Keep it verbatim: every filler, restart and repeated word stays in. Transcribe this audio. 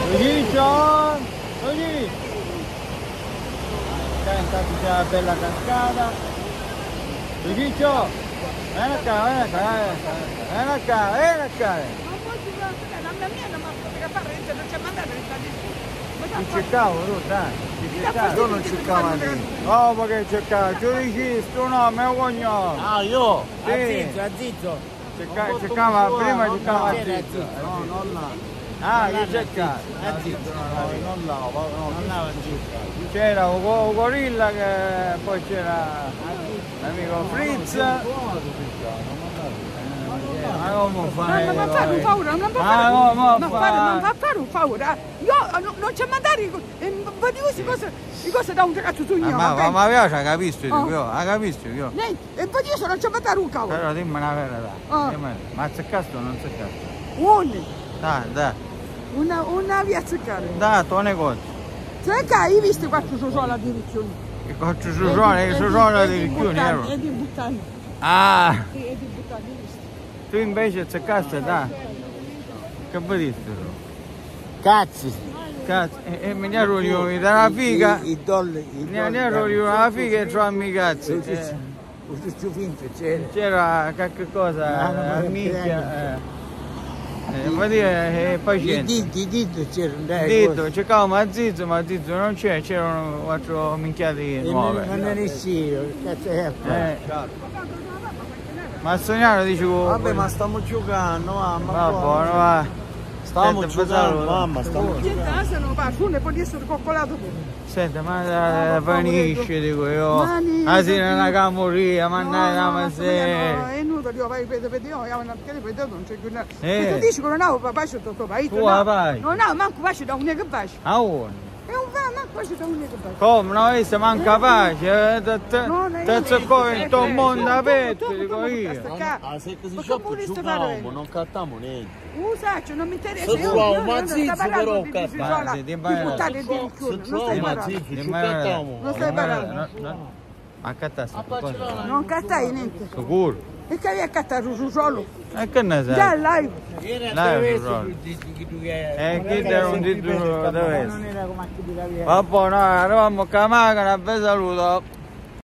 Luigi, Luigi! Intanto c'è la bella cascata. Luigi! Vieni qua, vieni qua, vieni qua, vieni qua, vieni qua! Non c'è mandato Ti cercavo tu, dai, ti cercavo. Io non cercavo lì. Oh, ma che cercavo? Giudici, tu no, mio cognome. Ah, io? Sì. A Zizzo, a Zizzo. Cerca, cercava, prima cercava a Zizzo. No, non là. Ah, che cercava? A Zizzo, non là, non là a Zizzo. C'era un gorilla che poi c'era l'amico Fritz. Ma come fai? Ma fa un paura, non fa Ah, no, ma fa- non fa fare un paura. Io no- non c'è mandare i queste cose, le cose da un ragazzo tu mio. Ma ma ma piace, ha capito Oh. io, ha capito io. Lei, e poi io non c'è mandare un cavolo. Però dimmi una verità. Oh. Dimmi, ma azzeccato o non azzeccato? Un, Dai, dai, una, una via a cercare. dai, tu ne conti. Se che hai visto quattro sono a direzione? Che faccio su sono, che su sono di ricchioni, E di buttare. Ah, Sì, e di buttare, hai visto? tu invece azzeccaste, dai. Che vuoi dire? Cazzi. Cazzo, e, e mi ne arroglio dalla figa. I dollari. Ne ne arroglio dalla figa e trovo i cazzi. Eh, Questo finto c'era. C'era qualche cosa, Ah, non a mi minchia. Eh. Eh, vuol dire, eh, poi I c'è. diti, i diti c'erano. dai, Detto, cercavamo a Zizzo, ma a Zizzo non c'è, c'erano quattro minchiate E nuove. non non eri io, che cazzo è? Eh. Ma il Sognano dice che... Vabbè, ma stiamo giocando, mamma. Va buono, va. Stiamo Senta, giocando, Basalo. mamma, stiamo Niente, giocando. se non va, su ne può essere coccolato pure. Senta, ma eh, finisce, dico io. Mani, Ah sì, non mani. la moria, ma No, andai la no, miseria. è inutile, io vai, vedo, vedo, io, io non vedo, non c'è più niente. Eh. E tu dici che non avevo pace tutto il paese, Tu la pace? non avevo manco pace da unica pace. Ah, buono. E non va manco pace da unica pace. Come, non avesse manca pace, eh, te- te- No, no, te io- zecco in tuo eh, mondo tu- aperto, tu- tu- dico tu- io. tu- Ah, se così Ma scioppo come voleste giocavamo, fare? non cattiamo niente. Usaccio, non mi interessa. Se io- trovo io ma non sto zizzo, parlando però, di- di cazzo. figliola, Ma sì, di ti immagini. buttare di Se ricchione, non trovo stai ma parlando. zizzo, ci Dimmi la verità. cattiamo. Non stai parlando. No, no. Ma cattaste qualcosa? Non cattai niente. Sicuro? E che hai a cattare su solo? E che ne Già sai? live. Era Dai, attraverso Rosolo. più di chi tu che Eh, chi era un titolo dove? non era come a chi di la via. Vabbè, noi arriviamo a Camagana, vi saluto.